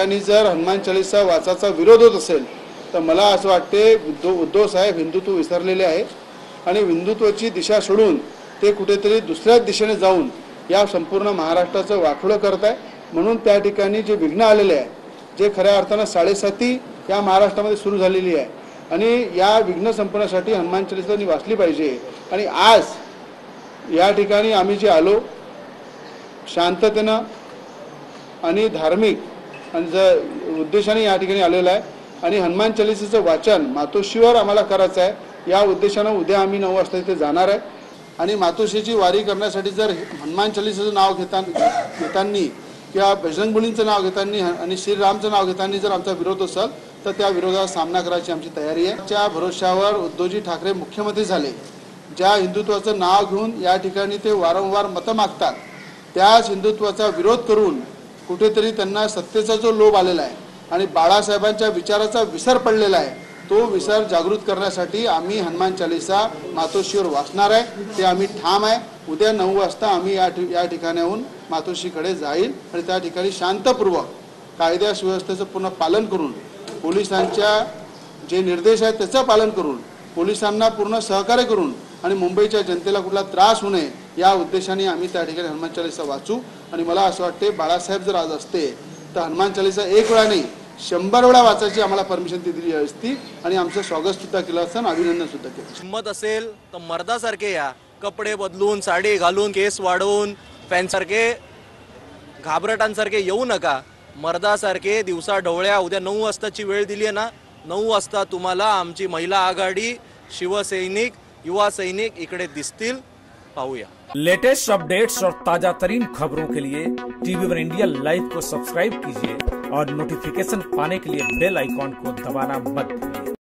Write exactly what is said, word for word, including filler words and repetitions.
ठिकाणी जर हनुमान चालीसा वाचाचा विरोध होत असेल तर मला असं वाटते उद्धव उद्धव साहेब हिंदुत्व विसरलेले आहे आणि हिंदुत्वाची दिशा सोडून ते कुठेतरी दुसऱ्याच दिशेने जाऊन या संपूर्ण महाराष्ट्राचं वाखडं करत आहे। म्हणून त्या ठिकाणी जे विघ्न आलेले आहे, जे खऱ्या अर्थानं साडेसाती या महाराष्ट्रामध्ये सुरू झालेली आहे आणि या विघ्न संपण्यासाठी हनुमान चालीसा वाचली पाहिजे। आणि आज या ठिकाणी आम्ही जे आलो शांततेनं आणि धार्मिक आणि जर उद्देशाने या ठिकाणी आलेलं आहे आणि हनुमान चालीसाचं वाचन मातोश्रीवर आम्हाला करायचं आहे। या उद्देशानं उद्या आम्ही नऊ वाजता इथे जाणार आहे आणि मातोश्रीची वारी करण्यासाठी जर हनुमान चालीसाचं नाव घेताना घेताना किंवा बजरंगबलीचं नाव घेताना आणि श्रीरामचं नाव घेताना जर आमचा विरोध असेल तर त्या विरोधाचा सामना करायची आमची तयारी आहे। त्या भरोश्यावर उद्धवजी ठाकरे मुख्यमंत्री झाले, ज्या हिंदुत्वाचं नाव घेऊन या ठिकाणी ते वारंवार मतं मागतात, त्याच हिंदुत्वाचा विरोध करून कुठेतरी त्यांना सत्तेचा जो लोभ आलेला आहे आणि बाळासाहेबांच्या विचाराचा विसर पडलेला आहे, तो विसर जागृत करण्यासाठी आम्ही हनुमान चालीसा मातोश्रीवर वाचणार आहे। ते आम्ही ठाम आहे। उद्या नऊ वाजता आम्ही या या ठिकाणाहून मातोश्रीकडे जाईल आणि त्या ठिकाणी शांतपूर्वक कायदा सुव्यवस्थेचं पूर्ण पालन करून पोलिसांच्या जे निर्देश आहेत त्याचं पालन करून पोलिसांना पूर्ण सहकार्य करून आणि मुंबईच्या जनतेला कुठला त्रास होऊ नये या उद्देशाने आम्ही त्या ठिकाणी हनुमान चालीसा वाचू। आणि मला असं वाटते बाळासाहेब जर आज असते तर हनुमान चालीसा एक वेळा नाही शंभर वेळा वाचायची आम्हाला परमिशन दिली असती आणि आमचं स्वागत सुद्धा केलं असतं, अभिनंदन सुद्धा केलं। हिम्मत असेल तर मर्दासारखे या, कपडे बदलून साडी घालून केस वाढवून फॅनसारखे घाबरटांसारखे येऊ नका। मर्दासारखे दिवसा ढवळ्या उद्या नऊ वाजताची वेळ दिली आहे ना, नऊ वाजता तुम्हाला आमची महिला आघाडी, शिवसैनिक, युवा सैनिक इकडे दिसतील, पाहूया। लेटेस्ट अपडेट्स और ताजा तरीन खबरों के लिए टीवी वन इंडिया लाइव को सब्सक्राइब कीजिए और नोटिफिकेशन पाने के लिए बेल आइकॉन को दबाना मत भूलिए।